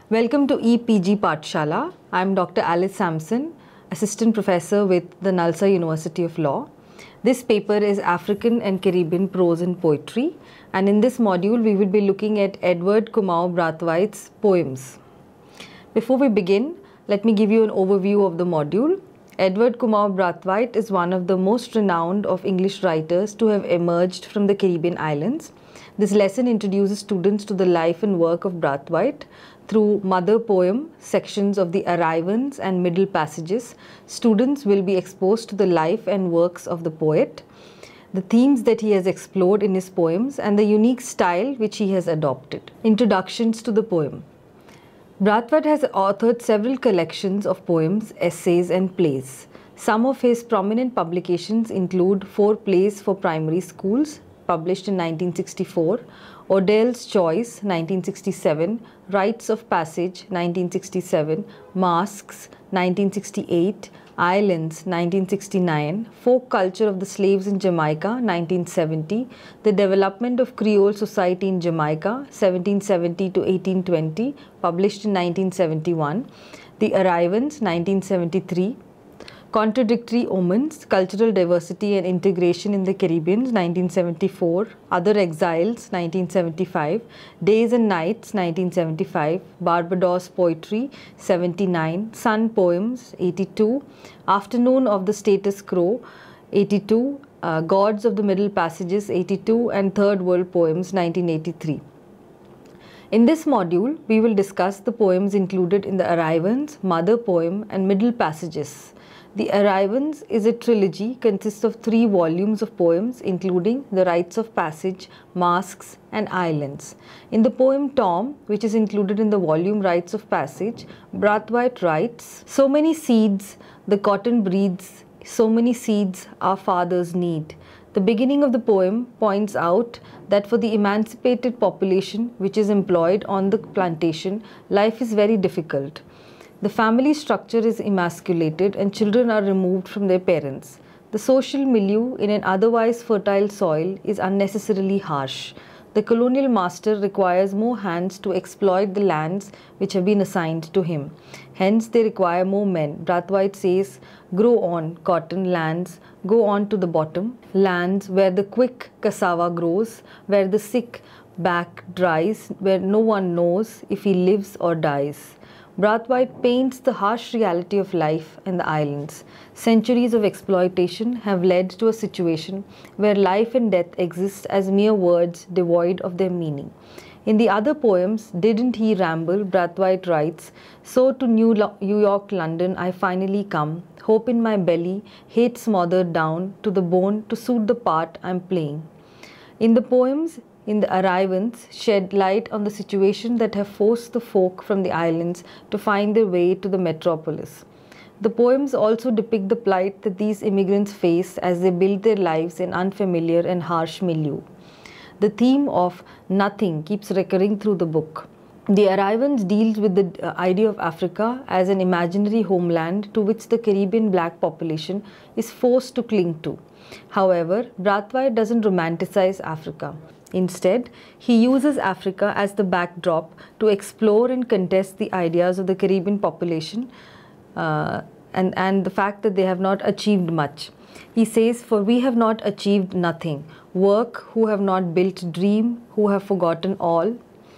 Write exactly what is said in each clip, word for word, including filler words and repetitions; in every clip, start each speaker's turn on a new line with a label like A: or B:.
A: Welcome to E P G Pathshala. I am Doctor Alice Sampson, Assistant Professor with the Nalsa University of Law. This paper is African and Caribbean Prose and Poetry, and in this module we will be looking at Edward Kamau Brathwaite's poems. Before we begin, let me give you an overview of the module. Edward Kamau Brathwaite is one of the most renowned of English writers to have emerged from the Caribbean islands. This lesson introduces students to the life and work of Brathwaite. Through mother poem, sections of the arrivals and middle passages, students will be exposed to the life and works of the poet, the themes that he has explored in his poems, and the unique style which he has adopted. Introductions to the poem. Brathwaite has authored several collections of poems, essays, and plays. Some of his prominent publications include Four Plays for Primary Schools, published in nineteen sixty-four, Odell's Choice, nineteen sixty-seven, Rites of Passage, nineteen sixty-seven, Masks, nineteen sixty-eight, Islands, nineteen sixty-nine, Folk Culture of the Slaves in Jamaica, nineteen seventy, The Development of Creole Society in Jamaica, seventeen seventy to eighteen twenty, published in nineteen seventy-one, The Arrivals, nineteen seventy-three, Contradictory Omens, Cultural Diversity and Integration in the Caribbean, nineteen seventy-four, Other Exiles, nineteen seventy-five, Days and Nights, nineteen seventy-five, Barbados Poetry, seventy-nine, Sun Poems, eighty-two, Afternoon of the Status Quo, eighty-two, uh, Gods of the Middle Passages, eighty-two, and Third World Poems, nineteen eighty-three. In this module, we will discuss the poems included in the Arrivals, Mother Poem, and Middle Passages. The Arrivals is a trilogy, consists of three volumes of poems including The Rites of Passage, Masks, and Islands. In the poem Tom, which is included in the volume Rites of Passage, Brathwaite writes, "So many seeds the cotton breeds, so many seeds our fathers need." The beginning of the poem points out that for the emancipated population which is employed on the plantation, life is very difficult. The family structure is emasculated and children are removed from their parents. The social milieu in an otherwise fertile soil is unnecessarily harsh. The colonial master requires more hands to exploit the lands which have been assigned to him. Hence, they require more men. Brathwaite says, "Grow on, cotton lands, go on to the bottom, lands where the quick cassava grows, where the sick back dries, where no one knows if he lives or dies." Brathwaite paints the harsh reality of life in the islands. Centuries of exploitation have led to a situation where life and death exist as mere words devoid of their meaning. In the other poems, Didn't He Ramble, Brathwaite writes, "So to New, New York, London I finally come, hope in my belly, hate smothered down to the bone to suit the part I'm playing." In the poems, in the Arrivals, shed light on the situation that have forced the folk from the islands to find their way to the metropolis. The poems also depict the plight that these immigrants face as they build their lives in unfamiliar and harsh milieu. The theme of nothing keeps recurring through the book. The Arrivals deals with the idea of Africa as an imaginary homeland to which the Caribbean black population is forced to cling to. However, Brathwaite doesn't romanticize Africa. Instead, he uses Africa as the backdrop to explore and contest the ideas of the Caribbean population uh, and, and the fact that they have not achieved much. He says, "For we have not achieved nothing. Work who have not built, dream who have forgotten all.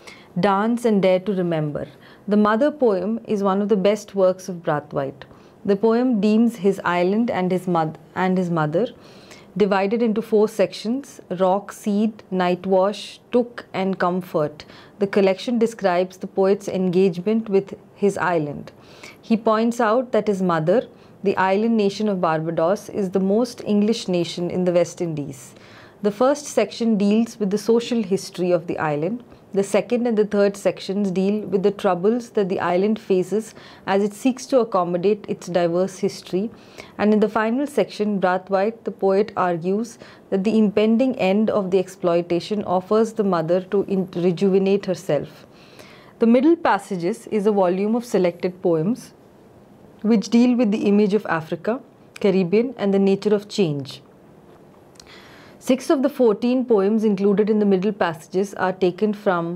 A: Dance and dare to remember." The Mother poem is one of the best works of Brathwaite. The poem deems his island and his, mother, and his mother, divided into four sections: Rock, Seed, Night Wash, Took, and Comfort. The collection describes the poet's engagement with his island. He points out that his mother, the island nation of Barbados, is the most English nation in the West Indies. The first section deals with the social history of the island. The second and the third sections deal with the troubles that the island faces as it seeks to accommodate its diverse history. And in the final section, Brathwaite, the poet, argues that the impending end of the exploitation offers the mother to rejuvenate herself. The Middle Passages is a volume of selected poems which deal with the image of Africa, Caribbean, and the nature of change. Six of the fourteen poems included in the Middle Passages are taken from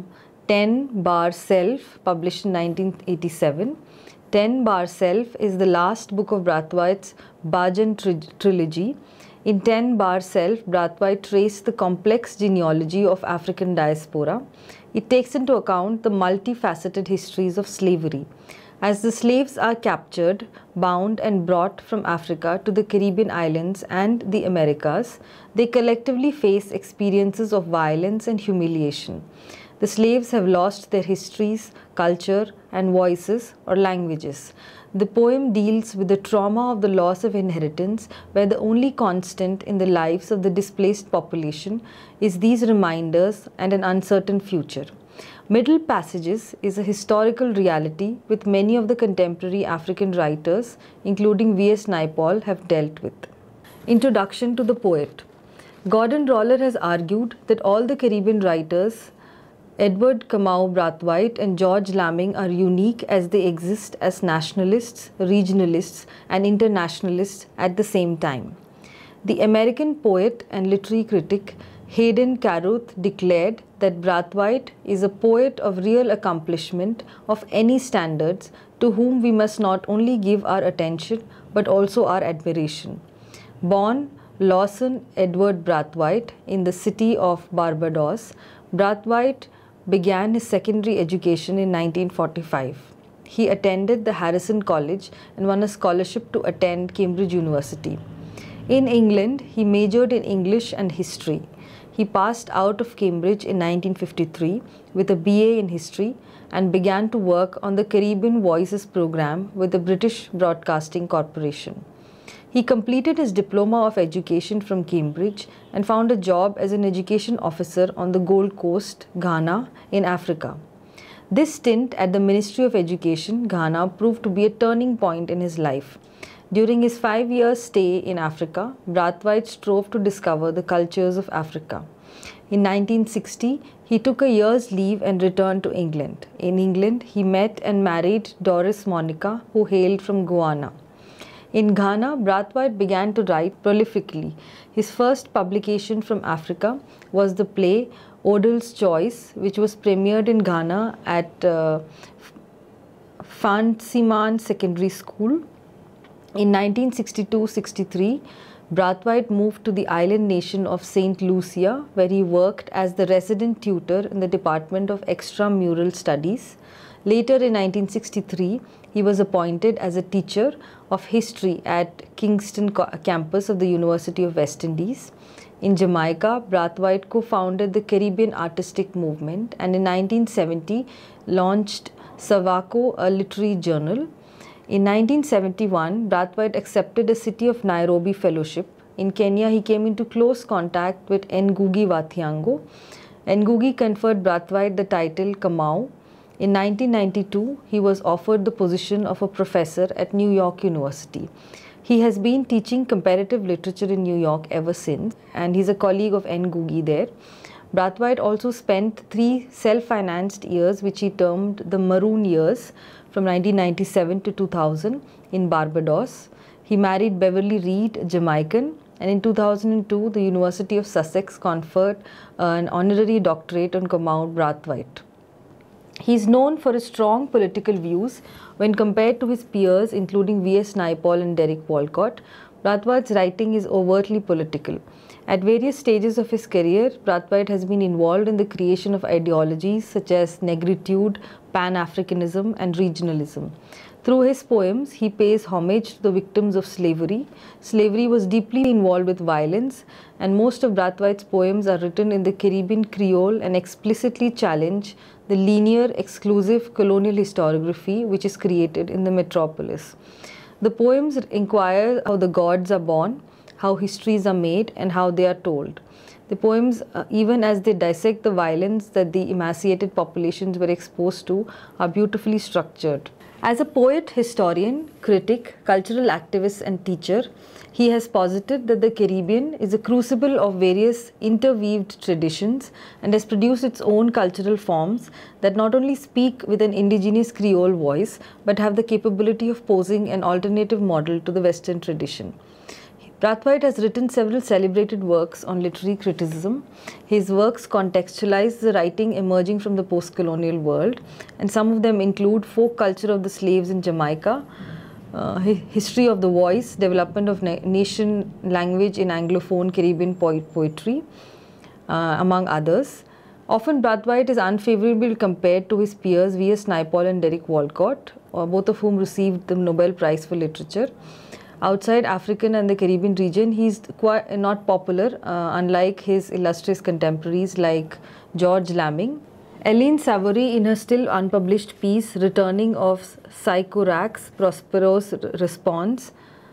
A: ten bar Self, published in nineteen eighty-seven. ten bar Self is the last book of Brathwaite's Bajan tri trilogy. In ten bar Self, Brathwaite traced the complex genealogy of African diaspora. It takes into account the multifaceted histories of slavery. As the slaves are captured, bound and brought from Africa to the Caribbean islands and the Americas, they collectively face experiences of violence and humiliation. The slaves have lost their histories, culture, and voices or languages. The poem deals with the trauma of the loss of inheritance, where the only constant in the lives of the displaced population is these reminders and an uncertain future. Middle Passages is a historical reality with many of the contemporary African writers, including V S Naipaul, have dealt with. Introduction to the poet. Gordon Roller has argued that all the Caribbean writers, Edward Kamau Brathwaite and George Lamming, are unique as they exist as nationalists, regionalists, and internationalists at the same time. The American poet and literary critic Hayden Carruth declared that Brathwaite is a poet of real accomplishment of any standards, to whom we must not only give our attention but also our admiration. Born Lawson Edward Brathwaite in the city of Barbados, Brathwaite began his secondary education in nineteen forty-five. He attended the Harrison College and won a scholarship to attend Cambridge University. In England, he majored in English and history. He passed out of Cambridge in nineteen fifty-three with a B A in history and began to work on the Caribbean Voices program with the British Broadcasting Corporation. He completed his Diploma of Education from Cambridge and found a job as an education officer on the Gold Coast, Ghana, in Africa. This stint at the Ministry of Education, Ghana, proved to be a turning point in his life. During his five-year stay in Africa, Brathwaite strove to discover the cultures of Africa. In nineteen sixty, he took a year's leave and returned to England. In England, he met and married Doris Monica, who hailed from Guyana. In Ghana, Brathwaite began to write prolifically. His first publication from Africa was the play Odell's Choice, which was premiered in Ghana at uh, Fantsiman Secondary School. In nineteen sixty-two sixty-three, Brathwaite moved to the island nation of Saint Lucia, where he worked as the resident tutor in the Department of Extramural Studies. Later in nineteen sixty-three, he was appointed as a teacher of history at Kingston campus of the University of West Indies. In Jamaica, Brathwaite co-founded the Caribbean Artistic Movement and in nineteen seventy launched Savako, a literary journal. In nineteen seventy-one, Brathwaite accepted a City of Nairobi fellowship. In Kenya, he came into close contact with Ngugi wa Thiong'o. Ngugi conferred Brathwaite the title Kamau. In nineteen ninety-two, he was offered the position of a professor at New York University. He has been teaching comparative literature in New York ever since, and he's a colleague of Ngugi there. Brathwaite also spent three self-financed years, which he termed the Maroon Years, from nineteen ninety-seven to two thousand in Barbados. He married Beverly Reed, a Jamaican, and in two thousand two, the University of Sussex conferred uh, an honorary doctorate on Kamau Brathwaite. He is known for his strong political views when compared to his peers, including V S Naipaul and Derek Walcott. Brathwaite's writing is overtly political. At various stages of his career, Brathwaite has been involved in the creation of ideologies such as negritude, Pan-Africanism, and regionalism. Through his poems, he pays homage to the victims of slavery. Slavery was deeply involved with violence, and most of Brathwaite's poems are written in the Caribbean Creole and explicitly challenge the linear, exclusive colonial historiography which is created in the metropolis. The poems inquire how the gods are born, how histories are made, and how they are told. The poems, uh, even as they dissect the violence that the emaciated populations were exposed to, are beautifully structured. As a poet, historian, critic, cultural activist, and teacher, he has posited that the Caribbean is a crucible of various interweaved traditions and has produced its own cultural forms that not only speak with an indigenous Creole voice but have the capability of posing an alternative model to the Western tradition. Brathwaite has written several celebrated works on literary criticism. His works contextualize the writing emerging from the post-colonial world, and some of them include Folk Culture of the Slaves in Jamaica, uh, History of the Voice, Development of na Nation Language in Anglophone Caribbean po Poetry, uh, among others. Often Brathwaite is unfavorably compared to his peers V S Naipaul and Derek Walcott, uh, both of whom received the Nobel Prize for Literature. Outside African and the Caribbean region, he is quite not popular, uh, unlike his illustrious contemporaries like George Lamming. Eileen Savory, in her still unpublished piece, Returning of Sycorax, Prospero's Response,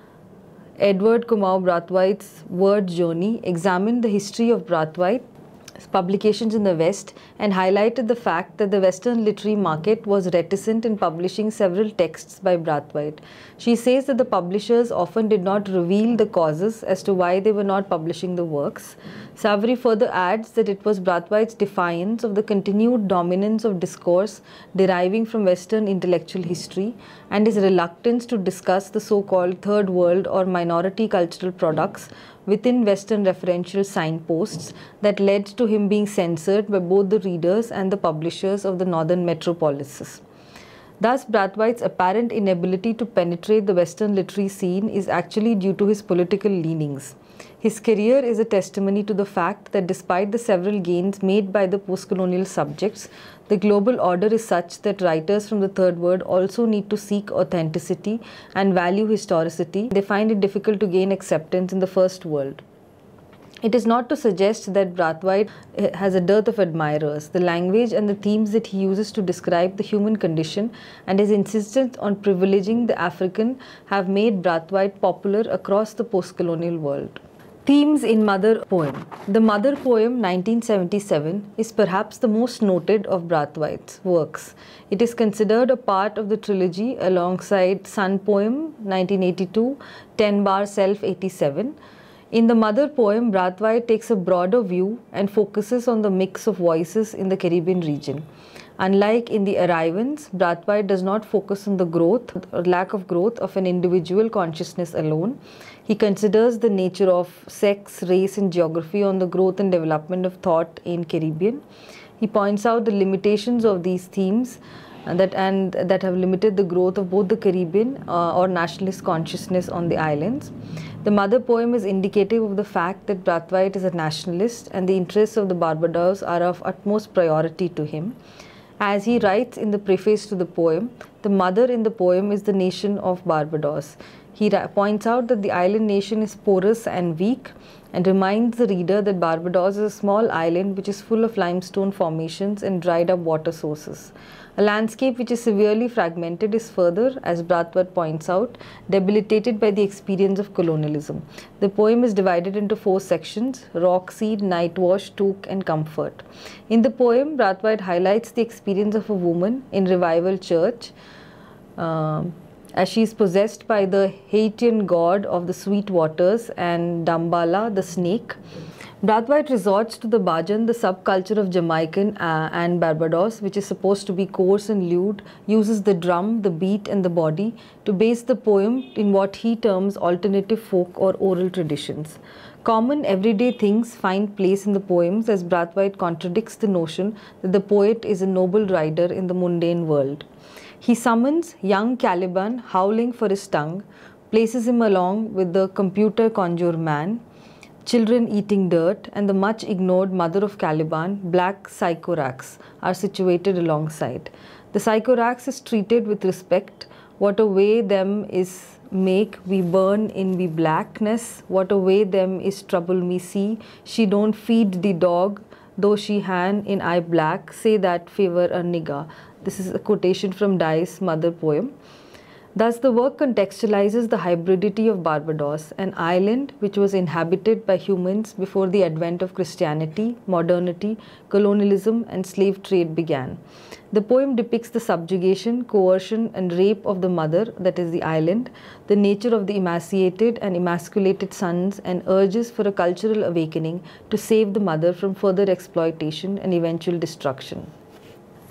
A: Edward Kamau Brathwaite's Word Journey, examined the history of Brathwaite publications in the West and highlighted the fact that the Western literary market was reticent in publishing several texts by Brathwaite. She says that the publishers often did not reveal the causes as to why they were not publishing the works. Savory further adds that it was Brathwaite's defiance of the continued dominance of discourse deriving from Western intellectual history and his reluctance to discuss the so-called third world or minority cultural products within Western referential signposts that led to him being censored by both the readers and the publishers of the northern metropolises. Thus, Brathwaite's apparent inability to penetrate the Western literary scene is actually due to his political leanings. His career is a testimony to the fact that despite the several gains made by the post-colonial subjects, the global order is such that writers from the third world also need to seek authenticity and value historicity. They find it difficult to gain acceptance in the first world. It is not to suggest that Brathwaite has a dearth of admirers. The language and the themes that he uses to describe the human condition and his insistence on privileging the African have made Brathwaite popular across the post-colonial world. Themes in Mother Poem. The Mother Poem nineteen seventy-seven is perhaps the most noted of Brathwaite's works. It is considered a part of the trilogy alongside Sun Poem nineteen eighty-two, Ten Bar Self eighty-seven. In the Mother Poem, Brathwaite takes a broader view and focuses on the mix of voices in the Caribbean region. Unlike in the Arrivants, Brathwaite does not focus on the growth or lack of growth of an individual consciousness alone. He considers the nature of sex, race and geography on the growth and development of thought in Caribbean. He points out the limitations of these themes and that, and that have limited the growth of both the Caribbean uh, or nationalist consciousness on the islands. The Mother Poem is indicative of the fact that Brathwaite is a nationalist and the interests of the Barbados are of utmost priority to him. As he writes in the preface to the poem, the mother in the poem is the nation of Barbados. He points out that the island nation is porous and weak and reminds the reader that Barbados is a small island which is full of limestone formations and dried up water sources. A landscape which is severely fragmented is further, as Brathwaite points out, debilitated by the experience of colonialism. The poem is divided into four sections: Rockseed, Nightwash, Took and Comfort. In the poem, Brathwaite highlights the experience of a woman in Revival Church uh, as she is possessed by the Haitian god of the sweet waters and Dambala, the snake. Brathwaite resorts to the Bajan, the subculture of Jamaican uh, and Barbados, which is supposed to be coarse and lewd, uses the drum, the beat and the body to base the poem in what he terms alternative folk or oral traditions. Common everyday things find place in the poems as Brathwaite contradicts the notion that the poet is a noble rider in the mundane world. He summons young Caliban howling for his tongue, places him along with the computer conjure man, children eating dirt, and the much ignored mother of Caliban, Black Sycorax, are situated alongside. The Sycorax is treated with respect. What a way them is make we burn in we blackness. What a way them is trouble me see. She don't feed the dog, though she han in eye black. Say that favor a nigga. This is a quotation from Dye's Mother Poem. Thus, the work contextualizes the hybridity of Barbados, an island which was inhabited by humans before the advent of Christianity, modernity, colonialism, and slave trade began. The poem depicts the subjugation, coercion, and rape of the mother, that is the island, the nature of the emaciated and emasculated sons, and urges for a cultural awakening to save the mother from further exploitation and eventual destruction.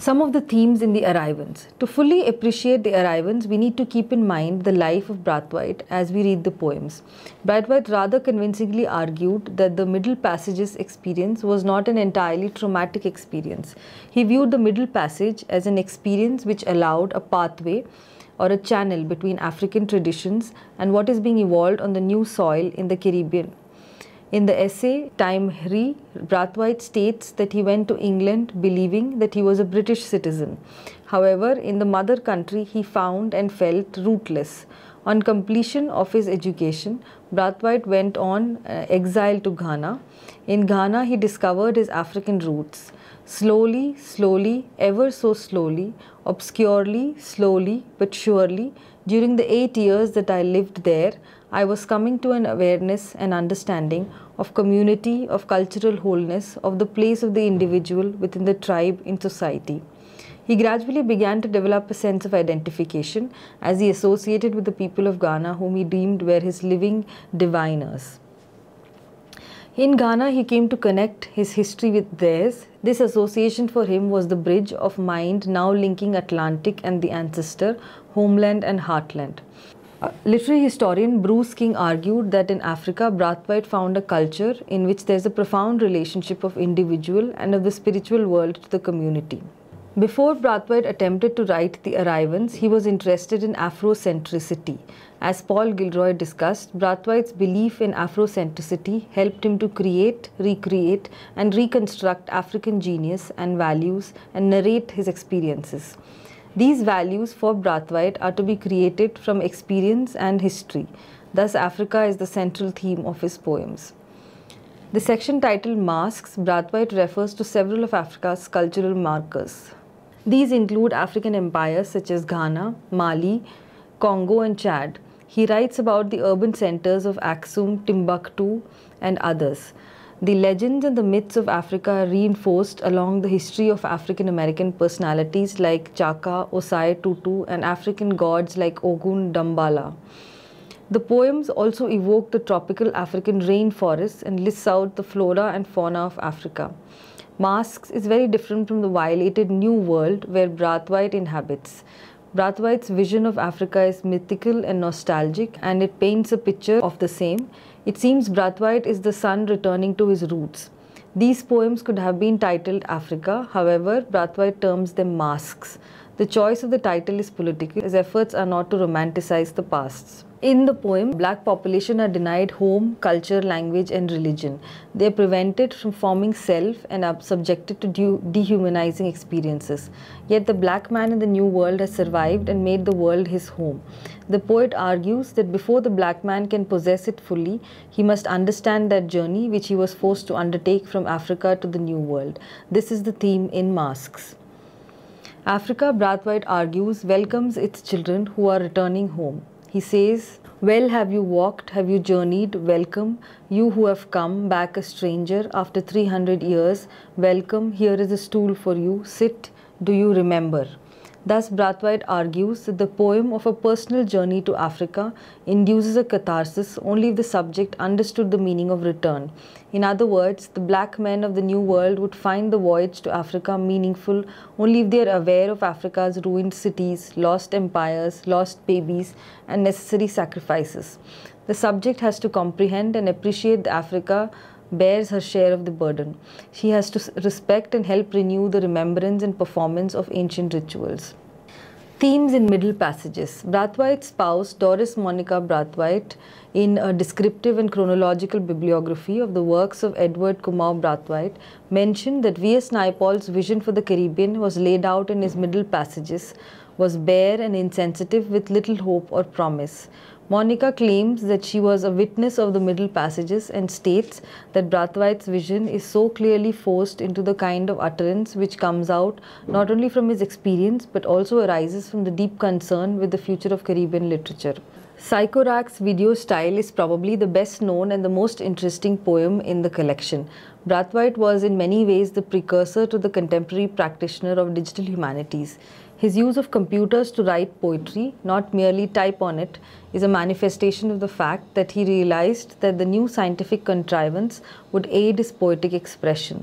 A: Some of the themes in the Arrivants. To fully appreciate the Arrivants, we need to keep in mind the life of Brathwaite as we read the poems. Brathwaite rather convincingly argued that the Middle Passage's experience was not an entirely traumatic experience. He viewed the Middle Passage as an experience which allowed a pathway or a channel between African traditions and what is being evolved on the new soil in the Caribbean. In the essay Time Hri, Brathwaite states that he went to England believing that he was a British citizen. However, in the mother country he found and felt rootless. On completion of his education, Brathwaite went on uh, exile to Ghana. In Ghana, he discovered his African roots. Slowly, slowly, ever so slowly, obscurely, slowly, but surely, during the eight years that I lived there, I was coming to an awareness and understanding of community, of cultural wholeness, of the place of the individual within the tribe in society. He gradually began to develop a sense of identification as he associated with the people of Ghana whom he deemed were his living diviners. In Ghana, he came to connect his history with theirs. This association for him was the bridge of mind now linking Atlantic and the ancestor, homeland and heartland. Uh, literary historian Bruce King argued that in Africa, Brathwaite found a culture in which there is a profound relationship of individual and of the spiritual world to the community. Before Brathwaite attempted to write the Arrivants, he was interested in Afrocentricity. As Paul Gilroy discussed, Brathwaite's belief in Afrocentricity helped him to create, recreate, and reconstruct African genius and values and narrate his experiences. These values for Brathwaite are to be created from experience and history. Thus, Africa is the central theme of his poems. The section titled Masks, Brathwaite refers to several of Africa's cultural markers. These include African empires such as Ghana, Mali, Congo and Chad. He writes about the urban centers of Aksum, Timbuktu and others. The legends and the myths of Africa are reinforced along the history of African American personalities like Chaka, Osai Tutu and African gods like Ogun Dambala. The poems also evoke the tropical African rainforests and lists out the flora and fauna of Africa. Masks is very different from the violated New World where Brathwaite inhabits. Brathwaite's vision of Africa is mythical and nostalgic, and it paints a picture of the same. It seems Brathwaite is the son returning to his roots. These poems could have been titled Africa, however, Brathwaite terms them masks. The choice of the title is political, as efforts are not to romanticize the pasts. In the poem, black population are denied home, culture, language and religion. They are prevented from forming self and are subjected to de dehumanizing experiences. Yet the black man in the New World has survived and made the world his home. The poet argues that before the black man can possess it fully, he must understand that journey which he was forced to undertake from Africa to the New World. This is the theme in Masks. Africa, Brathwaite argues, welcomes its children who are returning home. He says, well, have you walked, have you journeyed, welcome, you who have come back a stranger after three hundred years, welcome, here is a stool for you, sit, do you remember? Thus, Brathwaite argues that the poem of a personal journey to Africa induces a catharsis only if the subject understood the meaning of return. In other words, the black men of the New World would find the voyage to Africa meaningful only if they are aware of Africa's ruined cities, lost empires, lost babies, and necessary sacrifices. The subject has to comprehend and appreciate that Africa bears her share of the burden. She has to respect and help renew the remembrance and performance of ancient rituals. Themes in Middle Passages. Brathwaite's spouse, Doris Monica Brathwaite, in a descriptive and chronological bibliography of the works of Edward Kamau Brathwaite, mentioned that V S Naipaul's vision for the Caribbean was laid out in his Middle Passages, was bare and insensitive with little hope or promise. Monica claims that she was a witness of the Middle Passages and states that Brathwaite's vision is so clearly forced into the kind of utterance which comes out not only from his experience but also arises from the deep concern with the future of Caribbean literature. Sycorax's video style is probably the best known and the most interesting poem in the collection. Brathwaite was in many ways the precursor to the contemporary practitioner of digital humanities. His use of computers to write poetry, not merely type on it, is a manifestation of the fact that he realized that the new scientific contrivance would aid his poetic expression.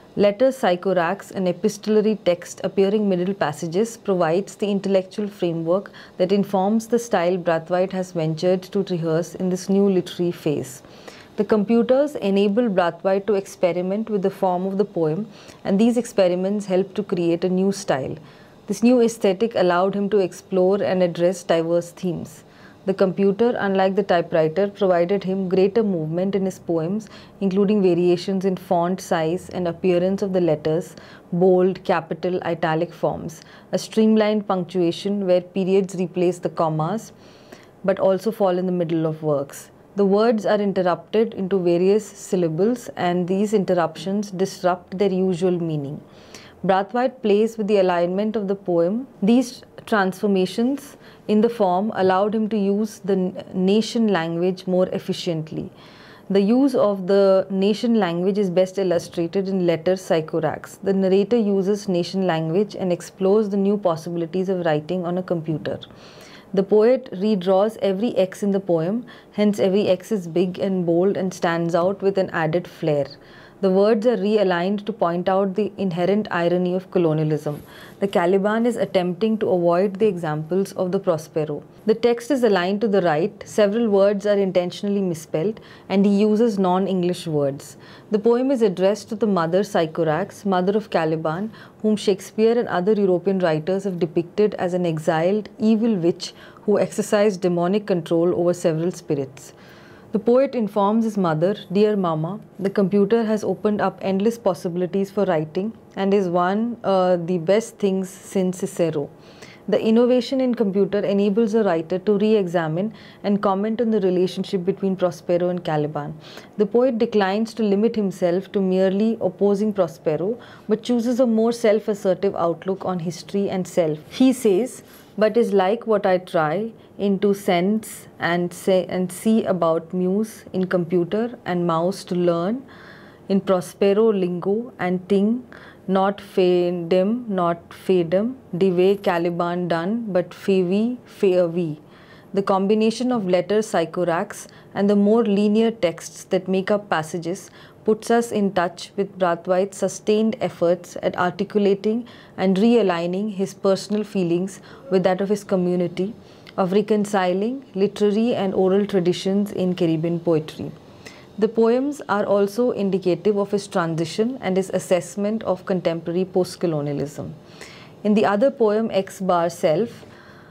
A: Letters Psychorax, an epistolary text appearing middle passages, provides the intellectual framework that informs the style Brathwaite has ventured to rehearse in this new literary phase. The computers enable Brathwaite to experiment with the form of the poem, and these experiments help to create a new style. This new aesthetic allowed him to explore and address diverse themes. The computer, unlike the typewriter, provided him greater movement in his poems, including variations in font size and appearance of the letters, bold, capital, italic forms, a streamlined punctuation where periods replace the commas but also fall in the middle of works. The words are interrupted into various syllables, and these interruptions disrupt their usual meaning. Brathwaite plays with the alignment of the poem. These transformations in the form allowed him to use the nation language more efficiently. The use of the nation language is best illustrated in Letters Psychorax. The narrator uses nation language and explores the new possibilities of writing on a computer. The poet redraws every X in the poem, hence every X is big and bold and stands out with an added flair. The words are realigned to point out the inherent irony of colonialism. The Caliban is attempting to avoid the examples of the Prospero. The text is aligned to the right, several words are intentionally misspelled, and he uses non-English words. The poem is addressed to the mother Psychorax, mother of Caliban, whom Shakespeare and other European writers have depicted as an exiled, evil witch who exercised demonic control over several spirits. The poet informs his mother, "Dear Mama, the computer has opened up endless possibilities for writing and is one uh, the best things since Cicero. The innovation in computer enables a writer to re-examine and comment on the relationship between Prospero and Caliban. The poet declines to limit himself to merely opposing Prospero, but chooses a more self-assertive outlook on history and self. He says, but is like what I try into sense and say and see about muse in computer and mouse to learn in Prospero lingo and ting, not fadem, not fadem, the way Caliban done, but fevi, feavi. The combination of Letters Psychorax and the more linear texts that make up passages puts us in touch with Brathwaite's sustained efforts at articulating and realigning his personal feelings with that of his community, of reconciling literary and oral traditions in Caribbean poetry. The poems are also indicative of his transition and his assessment of contemporary post-colonialism. In the other poem, X bar Self,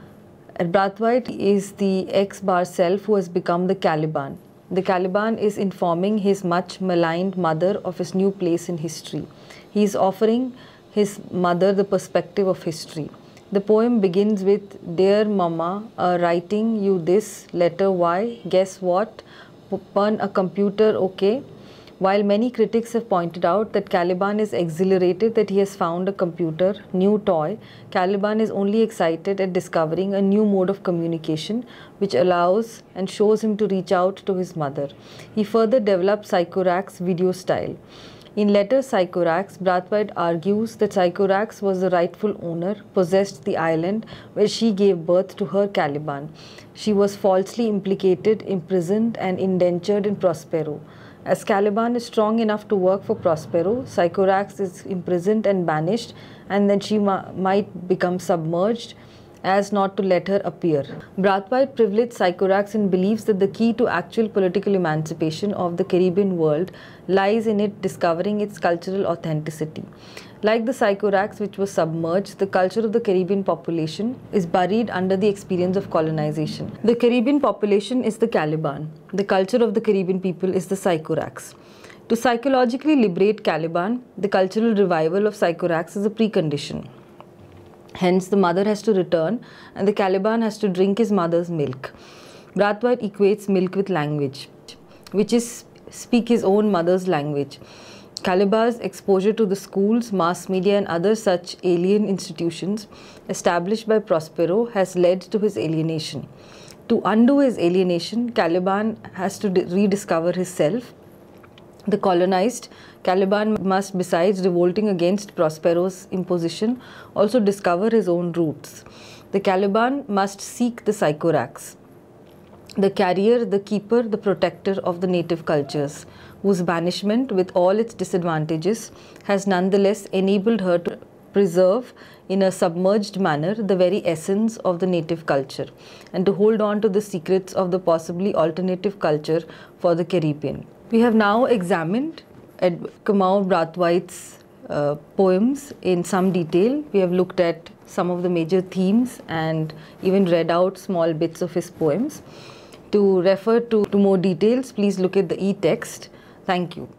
A: Brathwaite is the X bar Self who has become the Caliban. The Caliban is informing his much maligned mother of his new place in history. He is offering his mother the perspective of history. The poem begins with, "Dear Mama, uh, writing you this letter, why? Guess what? Pun a computer, okay?" While many critics have pointed out that Caliban is exhilarated that he has found a computer, new toy, Caliban is only excited at discovering a new mode of communication which allows and shows him to reach out to his mother. He further develops Psychorax video style. In Letters Psychorax, Brathwaite argues that Psychorax was the rightful owner, possessed the island where she gave birth to her Caliban. She was falsely implicated, imprisoned and indentured in Prospero. As Caliban is strong enough to work for Prospero, Psychorax is imprisoned and banished, and then she might become submerged as not to let her appear. Brathwaite privileged Psychorax and believes that the key to actual political emancipation of the Caribbean world lies in it discovering its cultural authenticity. Like the Psychorax, which was submerged, the culture of the Caribbean population is buried under the experience of colonization. The Caribbean population is the Caliban. The culture of the Caribbean people is the Psychorax. To psychologically liberate Caliban, the cultural revival of Psychorax is a precondition. Hence, the mother has to return and the Caliban has to drink his mother's milk. Brathwaite equates milk with language, which is speak his own mother's language. Caliban's exposure to the schools, mass media and other such alien institutions established by Prospero has led to his alienation. To undo his alienation, Caliban has to rediscover his self. The colonized Caliban must, besides revolting against Prospero's imposition, also discover his own roots. The Caliban must seek the Psychorax. the carrier, the keeper, the protector of the native cultures, whose banishment, with all its disadvantages, has nonetheless enabled her to preserve in a submerged manner the very essence of the native culture and to hold on to the secrets of the possibly alternative culture for the Caribbean. We have now examined Kamau Brathwaite's uh, poems in some detail. We have looked at some of the major themes and even read out small bits of his poems. To refer to, to more details, please look at the e-text. Thank you.